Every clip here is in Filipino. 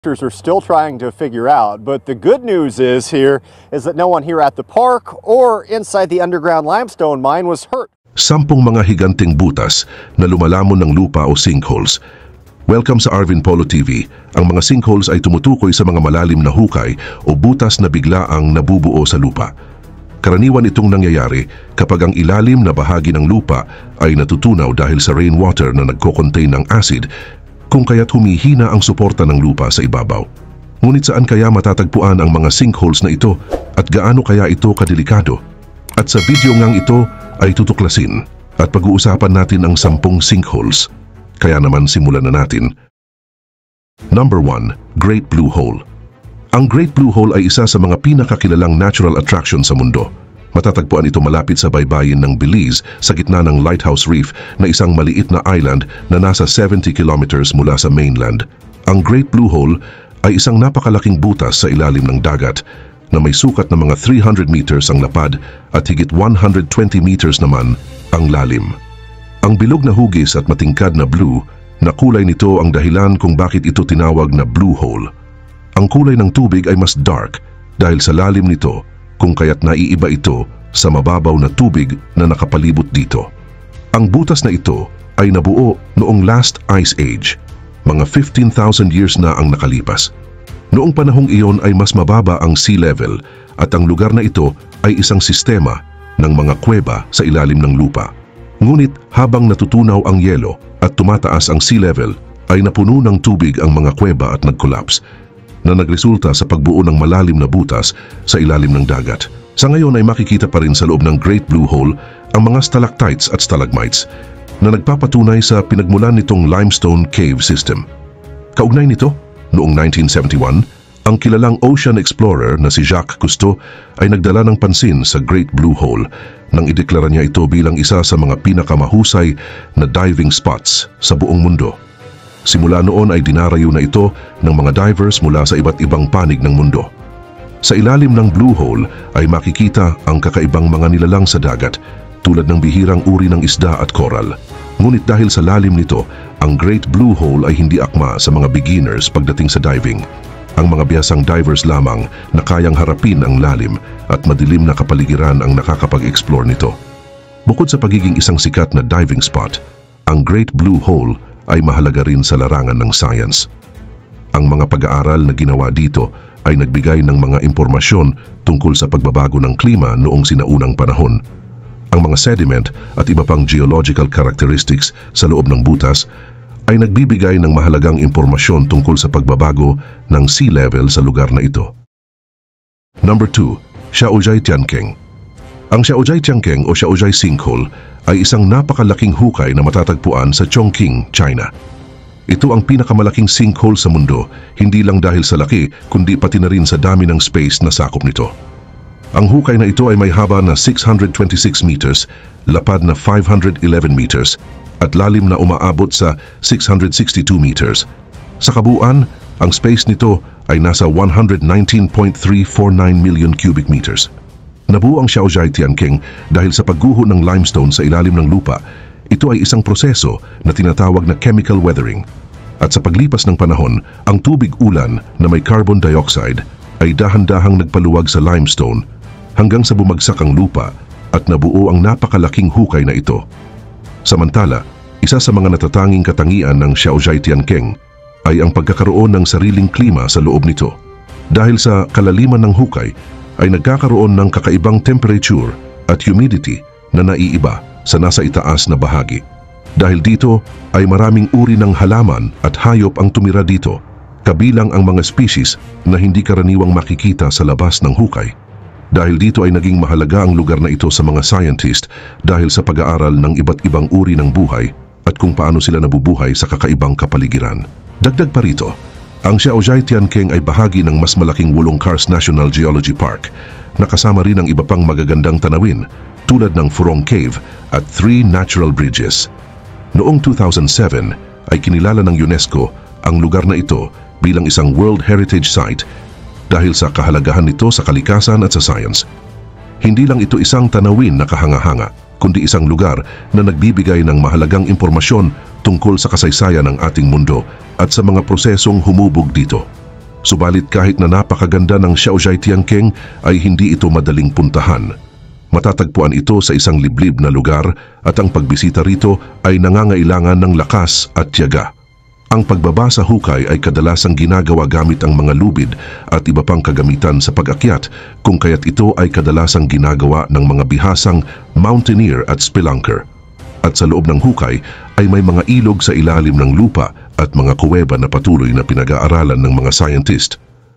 Are still trying to figure out, but the good news is that no one here at the park or inside the underground limestone mine was hurt. 10 mga higanting butas na lumalamon ng lupa o sinkholes. Welcome sa Arvin Polo TV. Ang mga sinkholes ay tumutukoy sa mga malalim na hukay o butas na biglaang nabubuo sa lupa. Karaniwan itong nangyayari kapag ang ilalim na bahagi ng lupa ay natutunaw dahil sa rainwater na nagko-contain ng acid, kung kaya't humihina ang suporta ng lupa sa ibabaw. Ngunit saan kaya matatagpuan ang mga sinkholes na ito at gaano kaya ito kadelikado? At sa video ngang ito ay tutuklasin at pag-uusapan natin ang 10 sinkholes. Kaya naman simulan na natin. Number 1. Great Blue Hole. Ang Great Blue Hole ay isa sa mga pinakakilalang natural attraction sa mundo. Matatagpuan ito malapit sa baybayin ng Belize sa gitna ng Lighthouse Reef na isang maliit na island na nasa 70 kilometers mula sa mainland. Ang Great Blue Hole ay isang napakalaking butas sa ilalim ng dagat na may sukat na mga 300 meters ang lapad at higit 120 meters naman ang lalim. Ang bilog na hugis at matingkad na blue na kulay nito ang dahilan kung bakit ito tinawag na Blue Hole. Ang kulay ng tubig ay mas dark dahil sa lalim nito, kung kaya't naiiba ito sa mababaw na tubig na nakapalibot dito. Ang butas na ito ay nabuo noong last ice age, mga 15,000 years na ang nakalipas. Noong panahong iyon ay mas mababa ang sea level at ang lugar na ito ay isang sistema ng mga kuweba sa ilalim ng lupa. Ngunit habang natutunaw ang yelo at tumataas ang sea level ay napuno ng tubig ang mga kuweba at nag-collapse, na nagresulta sa pagbuo ng malalim na butas sa ilalim ng dagat. Sa ngayon ay makikita pa rin sa loob ng Great Blue Hole ang mga stalactites at stalagmites na nagpapatunay sa pinagmulan nitong limestone cave system. Kaugnay nito, noong 1971, ang kilalang ocean explorer na si Jacques Cousteau ay nagdala ng pansin sa Great Blue Hole nang ideklara niya ito bilang isa sa mga pinakamahusay na diving spots sa buong mundo. Simula noon ay dinarayo na ito ng mga divers mula sa iba't ibang panig ng mundo. Sa ilalim ng Blue Hole ay makikita ang kakaibang mga nilalang sa dagat tulad ng bihirang uri ng isda at coral. Ngunit dahil sa lalim nito, ang Great Blue Hole ay hindi akma sa mga beginners pagdating sa diving. Ang mga bihasang divers lamang na kayang harapin ang lalim at madilim na kapaligiran ang nakakapag-explore nito. Bukod sa pagiging isang sikat na diving spot, ang Great Blue Hole ay mahalaga rin sa larangan ng science. Ang mga pag-aaral na ginawa dito ay nagbigay ng mga impormasyon tungkol sa pagbabago ng klima noong sinaunang panahon. Ang mga sediment at iba pang geological characteristics sa loob ng butas ay nagbibigay ng mahalagang impormasyon tungkol sa pagbabago ng sea level sa lugar na ito. Number 2. Shaojai-Tiankeng. Ang Shaojai-Tiankeng o Shaojai Sinkhole ay isang napakalaking hukay na matatagpuan sa Chongqing, China. Ito ang pinakamalaking sinkhole sa mundo, hindi lang dahil sa laki, kundi pati na rin sa dami ng space na sakop nito. Ang hukay na ito ay may haba na 626 meters, lapad na 511 meters, at lalim na umaabot sa 662 meters. Sa kabuuan, ang space nito ay nasa 119.349 million cubic meters. Nabuo ang Shaojai-Tiankeng dahil sa pagguho ng limestone sa ilalim ng lupa. Ito ay isang proseso na tinatawag na chemical weathering. At sa paglipas ng panahon, ang tubig ulan na may carbon dioxide ay dahan-dahang nagpaluwag sa limestone hanggang sa bumagsak ang lupa at nabuo ang napakalaking hukay na ito. Samantala, isa sa mga natatanging katangian ng Shaojai-Tiankeng ay ang pagkakaroon ng sariling klima sa loob nito. Dahil sa kalaliman ng hukay, ay nagkakaroon ng kakaibang temperature at humidity na naiiba sa nasa itaas na bahagi. Dahil dito ay maraming uri ng halaman at hayop ang tumira dito, kabilang ang mga species na hindi karaniwang makikita sa labas ng hukay. Dahil dito ay naging mahalaga ang lugar na ito sa mga scientist dahil sa pag-aaral ng iba't ibang uri ng buhay at kung paano sila nabubuhay sa kakaibang kapaligiran. Dagdag pa rito, ang Shaojai-Tiankeng ay bahagi ng mas malaking Wulong Kars National Geology Park na kasama rin ang iba pang magagandang tanawin tulad ng Furong Cave at 3 natural bridges. Noong 2007 ay kinilala ng UNESCO ang lugar na ito bilang isang World Heritage Site dahil sa kahalagahan nito sa kalikasan at sa science. Hindi lang ito isang tanawin na kahanga-hanga, kundi isang lugar na nagbibigay ng mahalagang impormasyon tungkol sa kasaysayan ng ating mundo at sa mga prosesong humubog dito. Subalit kahit na napakaganda ng Xiaozhai Tiangkeng ay hindi ito madaling puntahan. Matatagpuan ito sa isang liblib na lugar at ang pagbisita rito ay nangangailangan ng lakas at tiyaga. Ang pagbaba sa hukay ay kadalasang ginagawa gamit ang mga lubid at iba pang kagamitan sa pag-akyat, kung kaya't ito ay kadalasang ginagawa ng mga bihasang mountaineer at spelunker. At sa loob ng hukay ay may mga ilog sa ilalim ng lupa at mga kuweba na patuloy na pinag-aaralan ng mga scientist.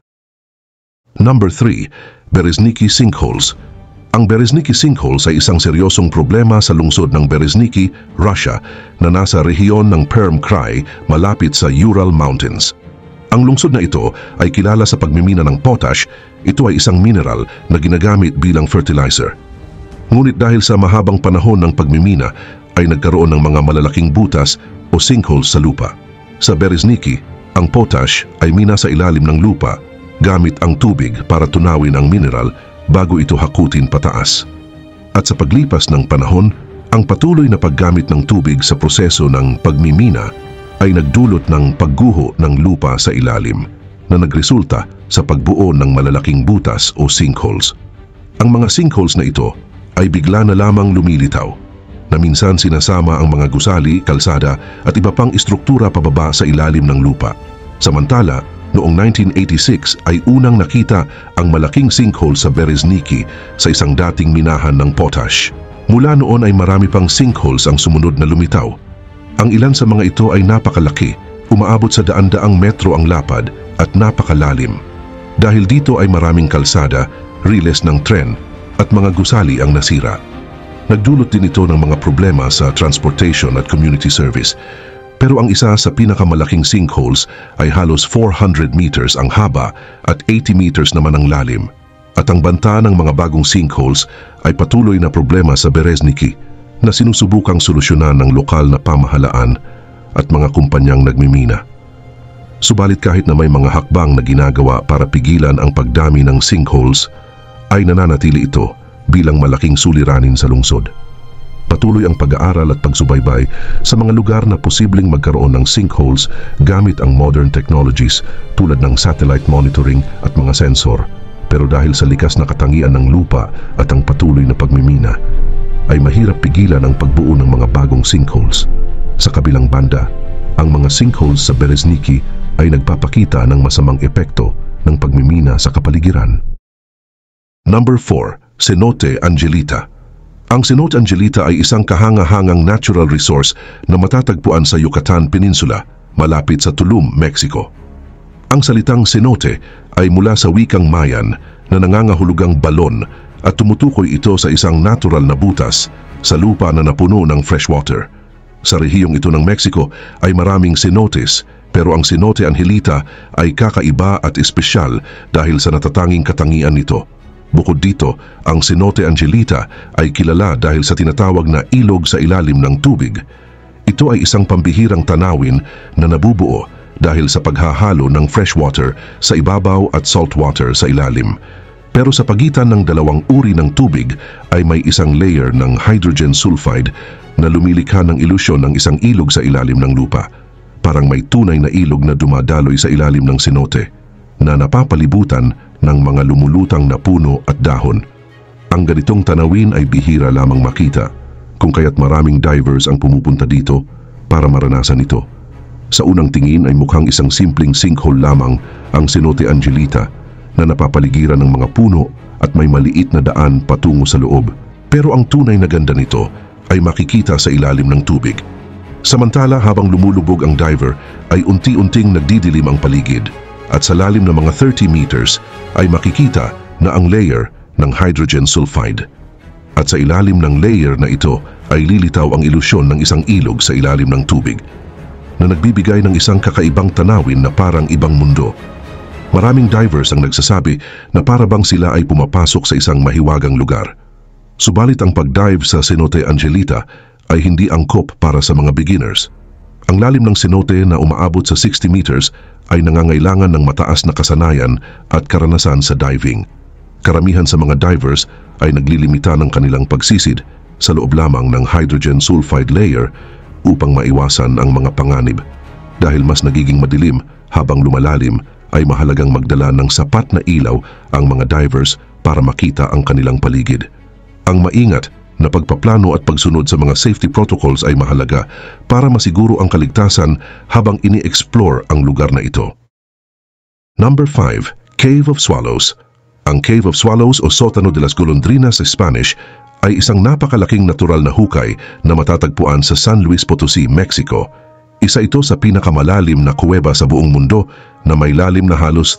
Number 3. Berezniki Sinkholes. Ang Berezniki Sinkholes ay isang seryosong problema sa lungsod ng Berezniki, Russia, na nasa rehiyon ng Perm Krai malapit sa Ural Mountains. Ang lungsod na ito ay kilala sa pagmimina ng potash. Ito ay isang mineral na ginagamit bilang fertilizer. Ngunit dahil sa mahabang panahon ng pagmimina ay nagkaroon ng mga malalaking butas o sinkholes sa lupa. Sa Berezniki, ang potash ay mina sa ilalim ng lupa gamit ang tubig para tunawin ang mineral bago ito hakutin pataas. At sa paglipas ng panahon, ang patuloy na paggamit ng tubig sa proseso ng pagmimina ay nagdulot ng pagguho ng lupa sa ilalim na nagresulta sa pagbuo ng malalaking butas o sinkholes. Ang mga sinkholes na ito ay bigla na lamang lumilitaw na minsan sinasama ang mga gusali, kalsada at iba pang istruktura pababa sa ilalim ng lupa. Samantala, noong 1986 ay unang nakita ang malaking sinkhole sa Berezniki sa isang dating minahan ng potash. Mula noon ay marami pang sinkholes ang sumunod na lumitaw. Ang ilan sa mga ito ay napakalaki, umaabot sa daan-daang metro ang lapad at napakalalim. Dahil dito ay maraming kalsada, riles ng tren at mga gusali ang nasira. Nagdulot din ito ng mga problema sa transportation at community service. Pero ang isa sa pinakamalaking sinkholes ay halos 400 meters ang haba at 80 meters naman ang lalim. At ang banta ng mga bagong sinkholes ay patuloy na problema sa Berezniki na sinusubukang solusyonan ng lokal na pamahalaan at mga kumpanyang nagmimina. Subalit kahit na may mga hakbang na ginagawa para pigilan ang pagdami ng sinkholes, ay nananatili ito bilang malaking suliranin sa lungsod. Patuloy ang pag-aaral at pagsubaybay sa mga lugar na posibleng magkaroon ng sinkholes gamit ang modern technologies tulad ng satellite monitoring at mga sensor. Pero dahil sa likas na katangian ng lupa at ang patuloy na pagmimina, ay mahirap pigilan ang pagbuo ng mga bagong sinkholes. Sa kabilang banda, ang mga sinkholes sa Berezniki ay nagpapakita ng masamang epekto ng pagmimina sa kapaligiran. Number 4. Cenote Angelita. Ang Cenote Angelita ay isang kahanga-hangang natural resource na matatagpuan sa Yucatan Peninsula, malapit sa Tulum, Mexico. Ang salitang cenote ay mula sa wikang Mayan na nangangahulugang balon at tumutukoy ito sa isang natural na butas sa lupa na napuno ng freshwater. Sa rehiyong ito ng Mexico ay maraming cenotes, pero ang Cenote Angelita ay kakaiba at espesyal dahil sa natatanging katangian nito. Bukod dito, ang Cenote Angelita ay kilala dahil sa tinatawag na ilog sa ilalim ng tubig. Ito ay isang pambihirang tanawin na nabubuo dahil sa paghahalo ng freshwater sa ibabaw at saltwater sa ilalim. Pero sa pagitan ng dalawang uri ng tubig ay may isang layer ng hydrogen sulfide na lumilikha ng ilusyon ng isang ilog sa ilalim ng lupa. Parang may tunay na ilog na dumadaloy sa ilalim ng cenote na napapalibutan ng mga lumulutang na puno at dahon. Ang ganitong tanawin ay bihira lamang makita, kung kaya't maraming divers ang pumupunta dito para maranasan ito. Sa unang tingin ay mukhang isang simpleng sinkhole lamang ang Cenote Angelita na napapaligiran ng mga puno at may maliit na daan patungo sa loob. Pero ang tunay na ganda nito ay makikita sa ilalim ng tubig. Samantala habang lumulubog ang diver ay unti-unting nagdidilim ang paligid. At sa lalim ng mga 30 meters ay makikita na ang layer ng hydrogen sulfide. At sa ilalim ng layer na ito ay lilitaw ang ilusyon ng isang ilog sa ilalim ng tubig na nagbibigay ng isang kakaibang tanawin na parang ibang mundo. Maraming divers ang nagsasabi na para bang sila ay pumapasok sa isang mahiwagang lugar. Subalit ang pagdive sa Cenote Angelita ay hindi angkop para sa mga beginners. Ang lalim ng cenote na umaabot sa 60 meters ay nangangailangan ng mataas na kasanayan at karanasan sa diving. Karamihan sa mga divers ay naglilimita ng kanilang pagsisid sa loob lamang ng hydrogen sulfide layer upang maiwasan ang mga panganib dahil mas nagiging madilim habang lumalalim ay mahalagang magdala ng sapat na ilaw ang mga divers para makita ang kanilang paligid. Ang maingat na pagpaplano at pagsunod sa mga safety protocols ay mahalaga para masiguro ang kaligtasan habang ini-explore ang lugar na ito. Number 5. Cave of Swallows. Ang Cave of Swallows o Sótano de las Golondrinas sa Spanish ay isang napakalaking natural na hukay na matatagpuan sa San Luis Potosí, Mexico. Isa ito sa pinakamalalim na kuweba sa buong mundo na may lalim na halos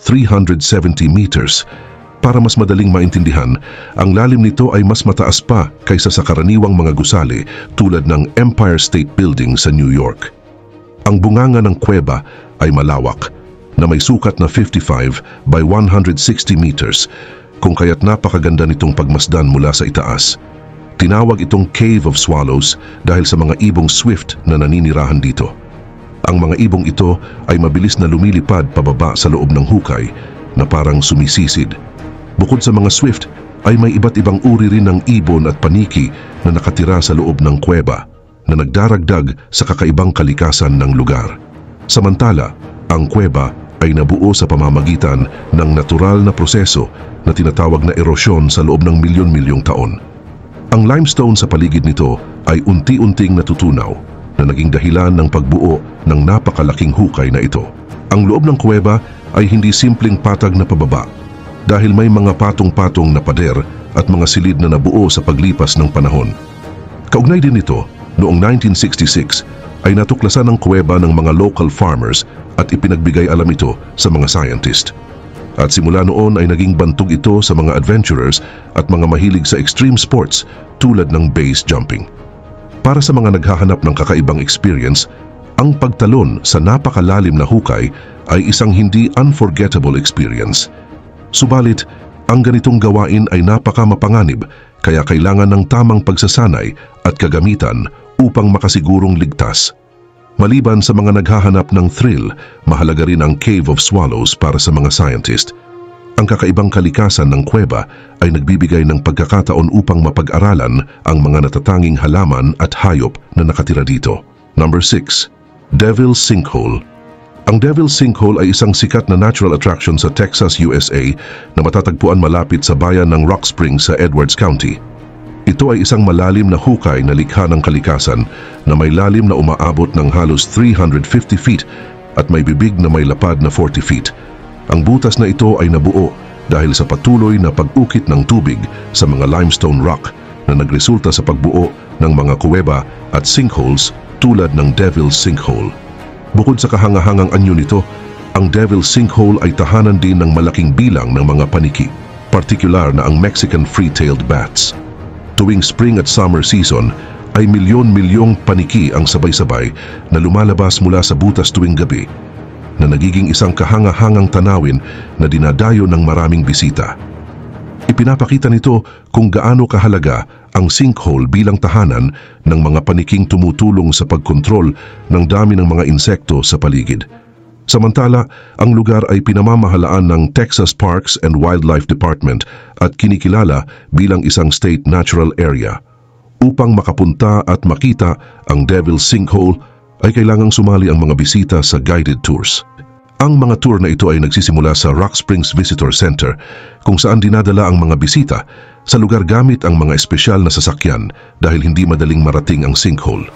370 meters. Para mas madaling maintindihan, ang lalim nito ay mas mataas pa kaysa sa karaniwang mga gusali tulad ng Empire State Building sa New York. Ang bunganga ng kuweba ay malawak na may sukat na 55 by 160 meters, kung kaya't napakaganda nitong pagmasdan mula sa itaas. Tinawag itong Cave of Swallows dahil sa mga ibong swift na naninirahan dito. Ang mga ibong ito ay mabilis na lumilipad pababa sa loob ng hukay na parang sumisisid. Bukod sa mga swift, ay may iba't ibang uri rin ng ibon at paniki na nakatira sa loob ng kuweba na nagdaragdag sa kakaibang kalikasan ng lugar. Samantala, ang kuweba ay nabuo sa pamamagitan ng natural na proseso na tinatawag na erosyon sa loob ng milyon-milyong taon. Ang limestone sa paligid nito ay unti-unting natutunaw na naging dahilan ng pagbuo ng napakalaking hukay na ito. Ang loob ng kuweba ay hindi simpleng patag na pababa dahil may mga patong-patong na pader at mga silid na nabuo sa paglipas ng panahon. Kaugnay din ito, noong 1966 ay natuklasan ng kuweba ng mga local farmers at ipinagbigay alam ito sa mga scientist. At simula noon ay naging bantog ito sa mga adventurers at mga mahilig sa extreme sports tulad ng base jumping. Para sa mga naghahanap ng kakaibang experience, ang pagtalon sa napakalalim na hukay ay isang hindi unforgettable experience. Subalit, ang ganitong gawain ay napakamapanganib kaya kailangan ng tamang pagsasanay at kagamitan upang makasigurong ligtas. Maliban sa mga naghahanap ng thrill, mahalaga rin ang Cave of Swallows para sa mga scientist. Ang kakaibang kalikasan ng kuweba ay nagbibigay ng pagkakataon upang mapag-aralan ang mga natatanging halaman at hayop na nakatira dito. Number 6. Devil's Sinkhole. Ang Devil's Sinkhole ay isang sikat na natural attraction sa Texas, USA na matatagpuan malapit sa bayan ng Rock Springs sa Edwards County. Ito ay isang malalim na hukay na likha ng kalikasan na may lalim na umaabot ng halos 350 feet at may bibig na may lapad na 40 feet. Ang butas na ito ay nabuo dahil sa patuloy na pag-ukit ng tubig sa mga limestone rock na nagresulta sa pagbuo ng mga kuweba at sinkholes tulad ng Devil's Sinkhole. Bukod sa kahangahangang anyo nito, ang Devil's Sinkhole ay tahanan din ng malaking bilang ng mga paniki, partikular na ang Mexican free-tailed bats. Tuwing spring at summer season ay milyon-milyong paniki ang sabay-sabay na lumalabas mula sa butas tuwing gabi na nagiging isang kahangahangang tanawin na dinadayo ng maraming bisita. Ipinapakita nito kung gaano kahalaga ang sinkhole bilang tahanan ng mga paniking tumutulong sa pagkontrol ng dami ng mga insekto sa paligid. Samantala, ang lugar ay pinamamahalaan ng Texas Parks and Wildlife Department at kinikilala bilang isang state natural area. Upang makapunta at makita ang Devil's Sinkhole, ay kailangang sumali ang mga bisita sa guided tours. Ang mga tour na ito ay nagsisimula sa Rock Springs Visitor Center kung saan dinadala ang mga bisita sa lugar gamit ang mga espesyal na sasakyan dahil hindi madaling marating ang sinkhole.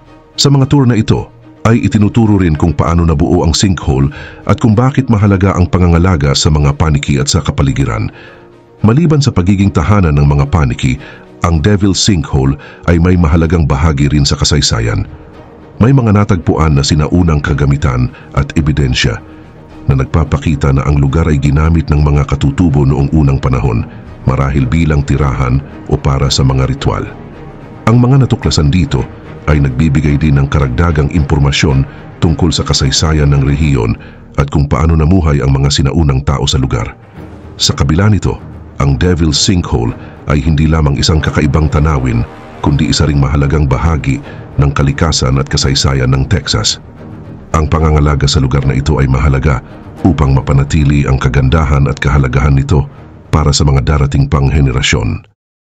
Sa mga tour na ito, ay itinuturo rin kung paano nabuo ang sinkhole at kung bakit mahalaga ang pangangalaga sa mga paniki at sa kapaligiran. Maliban sa pagiging tahanan ng mga paniki, ang Devil's Sinkhole ay may mahalagang bahagi rin sa kasaysayan. May mga natagpuan na sinaunang kagamitan at ebidensya na nagpapakita na ang lugar ay ginamit ng mga katutubo noong unang panahon, marahil bilang tirahan o para sa mga ritual. Ang mga natuklasan dito ay nagbibigay din ng karagdagang impormasyon tungkol sa kasaysayan ng rehiyon at kung paano namuhay ang mga sinaunang tao sa lugar. Sa kabila nito, ang Devil's Sinkhole ay hindi lamang isang kakaibang tanawin, kundi isa ring mahalagang bahagi ng kalikasan at kasaysayan ng Texas. Ang pangangalaga sa lugar na ito ay mahalaga upang mapanatili ang kagandahan at kahalagahan nito para sa mga darating pang henerasyon.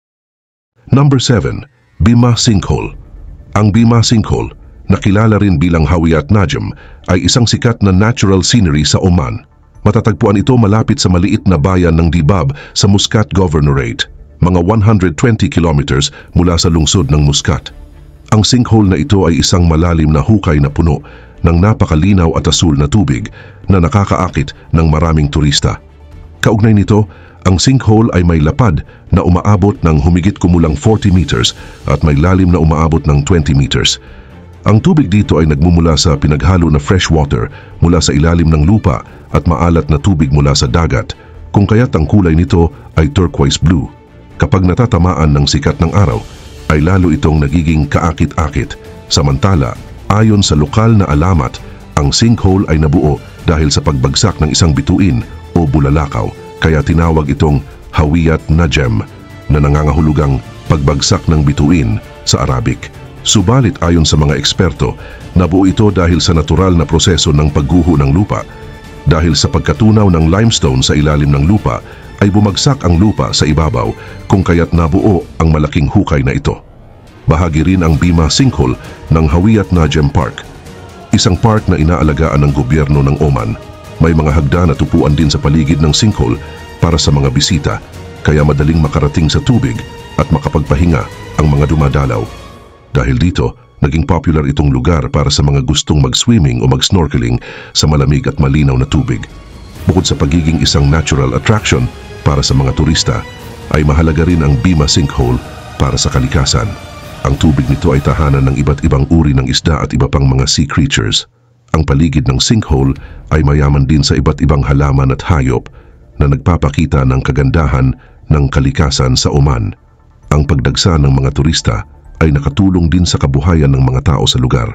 Number 7. Bima Sinkhole. Ang Bima Sinkhole, na kilala rin bilang Hawiyat Najm, ay isang sikat na natural scenery sa Oman. Matatagpuan ito malapit sa maliit na bayan ng Dibab sa Muscat Governorate, mga 120 kilometers mula sa lungsod ng Muscat. Ang sinkhole na ito ay isang malalim na hukay na puno ng napakalinaw at asul na tubig na nakakaakit ng maraming turista. Kaugnay nito, ang sinkhole ay may lapad na umaabot ng humigit kumulang 40 meters at may lalim na umaabot ng 20 meters. Ang tubig dito ay nagmumula sa pinaghalo na fresh water mula sa ilalim ng lupa at maalat na tubig mula sa dagat, kung kaya't ang kulay nito ay turquoise blue. Kapag natatamaan ng sikat ng araw, ay lalo itong nagiging kaakit-akit. Samantala, ayon sa lokal na alamat, ang sinkhole ay nabuo dahil sa pagbagsak ng isang bituin o bulalakaw, kaya tinawag itong Hawiyat Najem na nangangahulugang pagbagsak ng bituin sa Arabic. Subalit ayon sa mga eksperto, nabuo ito dahil sa natural na proseso ng pagguho ng lupa. Dahil sa pagkatunaw ng limestone sa ilalim ng lupa, ay bumagsak ang lupa sa ibabaw kung kaya't nabuo ang malaking hukay na ito. Bahagi rin ang Bima Sinkhole ng Hawiyat Najem Park, isang park na inaalagaan ng gobyerno ng Oman. May mga hagdan at upuan din sa paligid ng sinkhole para sa mga bisita, kaya madaling makarating sa tubig at makapagpahinga ang mga dumadalaw. Dahil dito, naging popular itong lugar para sa mga gustong mag-swimming o mag-snorkeling sa malamig at malinaw na tubig. Bukod sa pagiging isang natural attraction para sa mga turista, ay mahalaga rin ang Bima Sinkhole para sa kalikasan. Ang tubig nito ay tahanan ng iba't ibang uri ng isda at iba pang mga sea creatures. Ang paligid ng sinkhole ay mayaman din sa iba't ibang halaman at hayop na nagpapakita ng kagandahan ng kalikasan sa Oman. Ang pagdagsa ng mga turista ay nakatulong din sa kabuhayan ng mga tao sa lugar.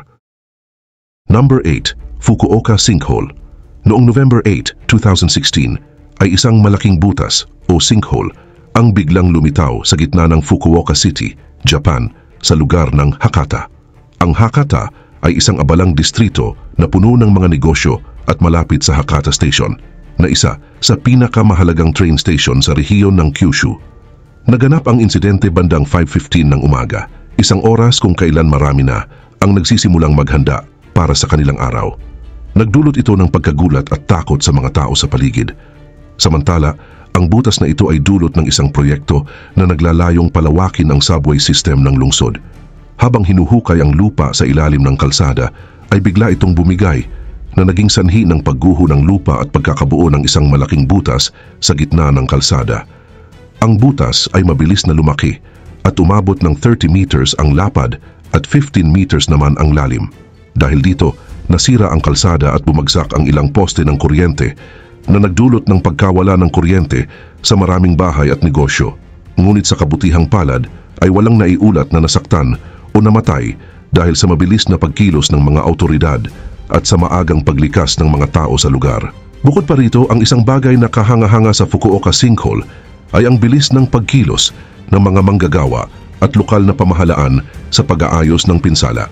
Number 8. Fukuoka Sinkhole. Noong November 8, 2016, ay isang malaking butas o sinkhole ang biglang lumitaw sa gitna ng Fukuoka City, Japan, sa lugar ng Hakata. Ang Hakata ay isang abalang distrito na puno ng mga negosyo at malapit sa Hakata Station, na isa sa pinakamahalagang train station sa rehiyon ng Kyushu. Naganap ang insidente bandang 5:15 ng umaga, isang oras kung kailan marami na ang nagsisimulang maghanda para sa kanilang araw. Nagdulot ito ng pagkagulat at takot sa mga tao sa paligid. Samantala, ang butas na ito ay dulot ng isang proyekto na naglalayong palawakin ang subway system ng lungsod. Habang hinuhukay ang lupa sa ilalim ng kalsada, ay bigla itong bumigay na naging sanhi ng pagguho ng lupa at pagkakabuo ng isang malaking butas sa gitna ng kalsada. Ang butas ay mabilis na lumaki at umabot ng 30 meters ang lapad at 15 meters naman ang lalim. Dahil dito, nasira ang kalsada at bumagsak ang ilang poste ng kuryente na nagdulot ng pagkawala ng kuryente sa maraming bahay at negosyo. Ngunit sa kabutihang palad ay walang naiulat na nasaktan o namatay dahil sa mabilis na pagkilos ng mga awtoridad at sa maagang paglikas ng mga tao sa lugar. Bukod pa rito, ang isang bagay na kahanga-hanga sa Fukuoka Sinkhole ay ang bilis ng pagkilos ng mga manggagawa at lokal na pamahalaan sa pag-aayos ng pinsala.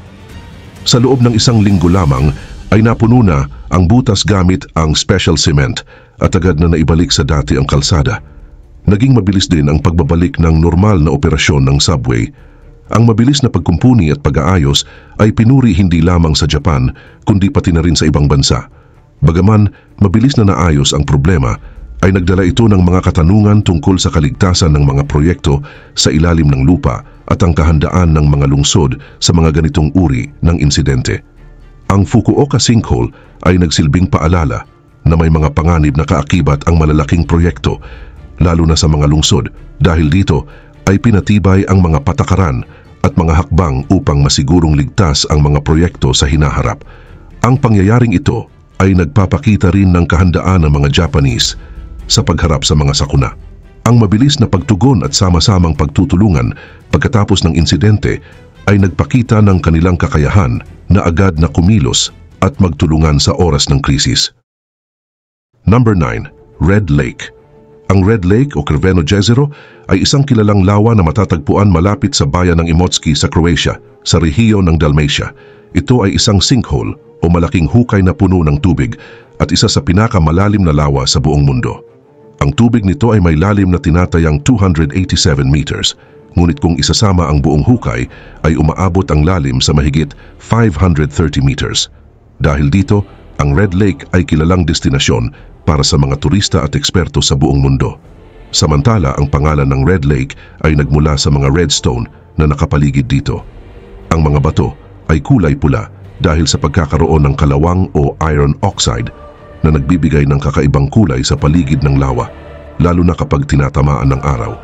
Sa loob ng isang linggo lamang ay napuno na ang butas gamit ang special cement at agad na naibalik sa dati ang kalsada. Naging mabilis din ang pagbabalik ng normal na operasyon ng subway. Ang mabilis na pagkumpuni at pag-aayos ay pinuri hindi lamang sa Japan kundi pati na rin sa ibang bansa. Bagaman mabilis na naayos ang problema, ay nagdala ito ng mga katanungan tungkol sa kaligtasan ng mga proyekto sa ilalim ng lupa at ang kahandaan ng mga lungsod sa mga ganitong uri ng insidente. Ang Fukuoka Sinkhole ay nagsilbing paalala na may mga panganib na kaakibat ang malalaking proyekto, lalo na sa mga lungsod, dahil dito ay pinatibay ang mga patakaran at mga hakbang upang masigurong ligtas ang mga proyekto sa hinaharap. Ang pangyayaring ito ay nagpapakita rin ng kahandaan ng mga Japanese sa pagharap sa mga sakuna. Ang mabilis na pagtugon at sama-samang pagtutulungan pagkatapos ng insidente ay nagpakita ng kanilang kakayahan na agad na kumilos at magtulungan sa oras ng krisis. Number 9. Red Lake. Ang Red Lake o Crveno Jezero ay isang kilalang lawa na matatagpuan malapit sa bayan ng Imotski sa Croatia, sa rehiyon ng Dalmatia. Ito ay isang sinkhole o malaking hukay na puno ng tubig at isa sa pinakamalalim na lawa sa buong mundo. Ang tubig nito ay may lalim na tinatayang 287 meters, ngunit kung isasama ang buong hukay ay umaabot ang lalim sa mahigit 530 meters. Dahil dito, ang Red Lake ay kilalang destinasyon para sa mga turista at eksperto sa buong mundo. Samantala, ang pangalan ng Red Lake ay nagmula sa mga redstone na nakapaligid dito. Ang mga bato ay kulay pula dahil sa pagkakaroon ng kalawang o iron oxide na nagbibigay ng kakaibang kulay sa paligid ng lawa, lalo na kapag tinatamaan ng araw.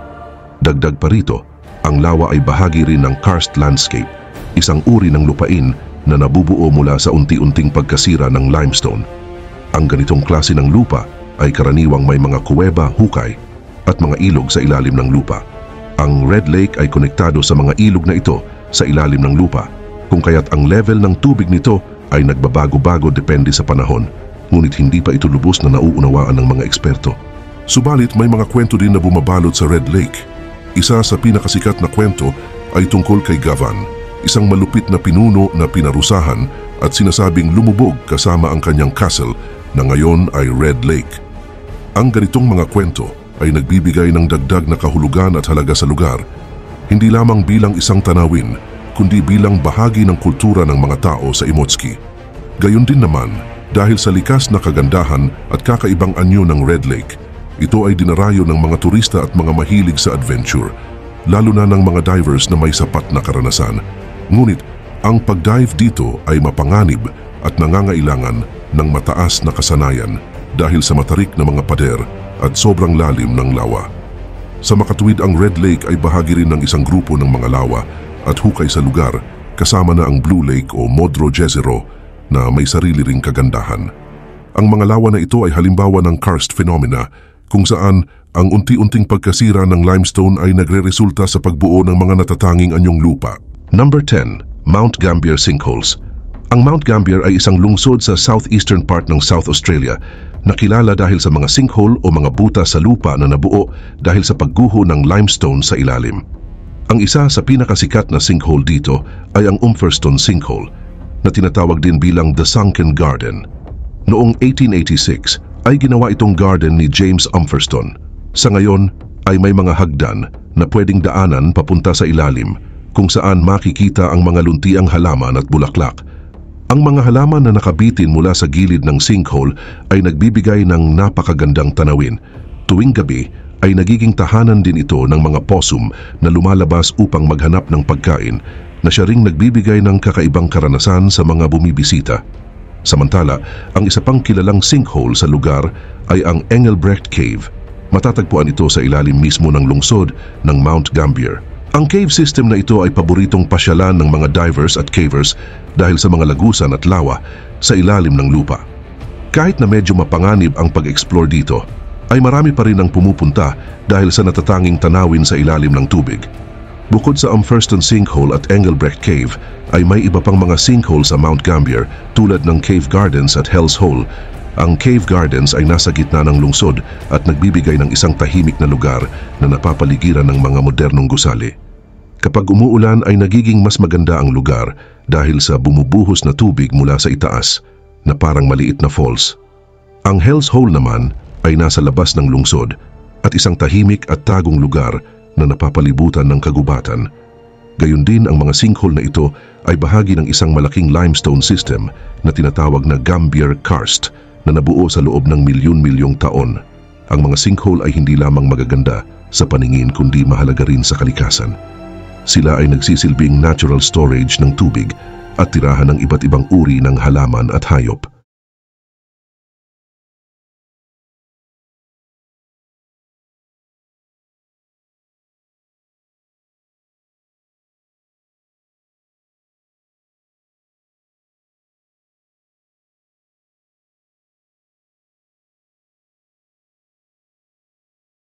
Dagdag pa rito, ang lawa ay bahagi rin ng karst landscape, isang uri ng lupain na nabubuo mula sa unti-unting pagkasira ng limestone. Ang ganitong klase ng lupa ay karaniwang may mga kuweba, hukay at mga ilog sa ilalim ng lupa. Ang Red Lake ay konektado sa mga ilog na ito sa ilalim ng lupa, kung kaya't ang level ng tubig nito ay nagbabago-bago depende sa panahon, ngunit hindi pa ito lubos na nauunawaan ng mga eksperto. Subalit may mga kwento din na bumabalot sa Red Lake. Isa sa pinakasikat na kwento ay tungkol kay Gavan, isang malupit na pinuno na pinarusahan at sinasabing lumubog kasama ang kanyang castle na ngayon ay Red Lake. Ang ganitong mga kwento ay nagbibigay ng dagdag na kahulugan at halaga sa lugar, hindi lamang bilang isang tanawin, kundi bilang bahagi ng kultura ng mga tao sa Imotski. Gayon din naman, dahil sa likas na kagandahan at kakaibang anyo ng Red Lake, ito ay dinarayo ng mga turista at mga mahilig sa adventure, lalo na ng mga divers na may sapat na karanasan. Ngunit, ang pagdive dito ay mapanganib at nangangailangan ng mataas na kasanayan dahil sa matarik na mga pader at sobrang lalim ng lawa. Sa makatuwid, ang Red Lake ay bahagi rin ng isang grupo ng mga lawa at hukay sa lugar, kasama na ang Blue Lake o Modro Jezero na may sarili ring kagandahan. Ang mga lawa na ito ay halimbawa ng karst phenomena, kung saan ang unti-unting pagkasira ng limestone ay nagre-resulta sa pagbuo ng mga natatanging anyong lupa. Number 10. Mount Gambier Sinkholes. Ang Mount Gambier ay isang lungsod sa southeastern part ng South Australia na kilala dahil sa mga sinkhole o mga butas sa lupa na nabuo dahil sa pagguho ng limestone sa ilalim. Ang isa sa pinakasikat na sinkhole dito ay ang Umferstone Sinkhole, na tinatawag din bilang The Sunken Garden. Noong 1886 ay ginawa itong garden ni James Umferstone. Sa ngayon ay may mga hagdan na pwedeng daanan papunta sa ilalim, kung saan makikita ang mga luntiang halaman at bulaklak. Ang mga halaman na nakabitin mula sa gilid ng sinkhole ay nagbibigay ng napakagandang tanawin. Tuwing gabi ay nagiging tahanan din ito ng mga possum na lumalabas upang maghanap ng pagkain, na siya ring nagbibigay ng kakaibang karanasan sa mga bumibisita. Samantala, ang isa pang kilalang sinkhole sa lugar ay ang Engelbrecht Cave. Matatagpuan ito sa ilalim mismo ng lungsod ng Mount Gambier. Ang cave system na ito ay paboritong pasyalan ng mga divers at cavers dahil sa mga lagusan at lawa sa ilalim ng lupa. Kahit na medyo mapanganib ang pag-explore dito, ay marami pa rin ang pumupunta dahil sa natatanging tanawin sa ilalim ng tubig. Bukod sa Umferstone Sinkhole at Engelbrecht Cave, ay may iba pang mga sinkhole sa Mount Gambier tulad ng Cave Gardens at Hell's Hole. Ang Cave Gardens ay nasa gitna ng lungsod at nagbibigay ng isang tahimik na lugar na napapaligiran ng mga modernong gusali. Kapag umuulan ay nagiging mas maganda ang lugar dahil sa bumubuhos na tubig mula sa itaas na parang maliit na falls. Ang Hell's Hole naman ay nasa labas ng lungsod at isang tahimik at tagong lugar na napapalibutan ng kagubatan. Gayon din, ang mga sinkhole na ito ay bahagi ng isang malaking limestone system na tinatawag na Gambier Karst na nabuo sa loob ng milyon-milyong taon. Ang mga sinkhole ay hindi lamang magaganda sa paningin kundi mahalaga rin sa kalikasan. Sila ay nagsisilbing natural storage ng tubig at tirahan ng iba't ibang uri ng halaman at hayop.